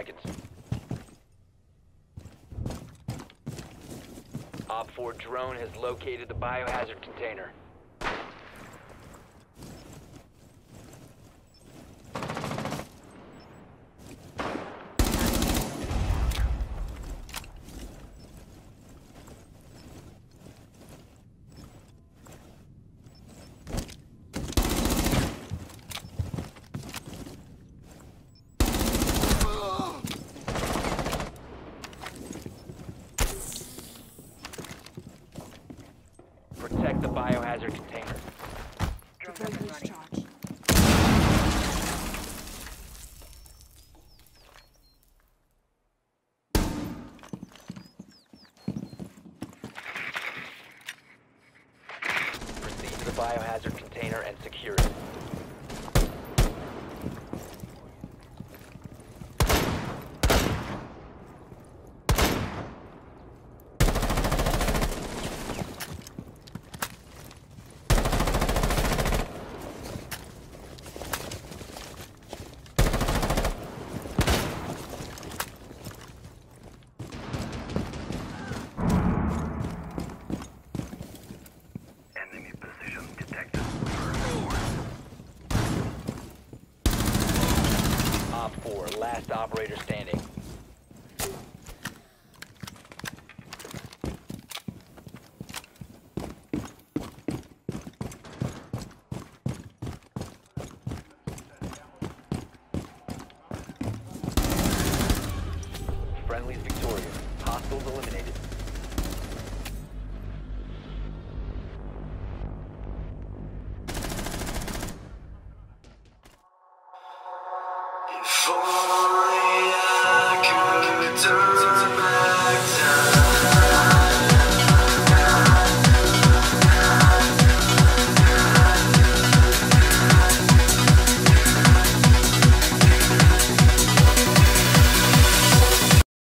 seconds. Op 4 drone has located the biohazard container. Protect the biohazard container. Device charged. Proceed to the biohazard container and secure it. Enemy position detected. Op 4, last operator standing. Friendly's victorious. Hostiles eliminated. For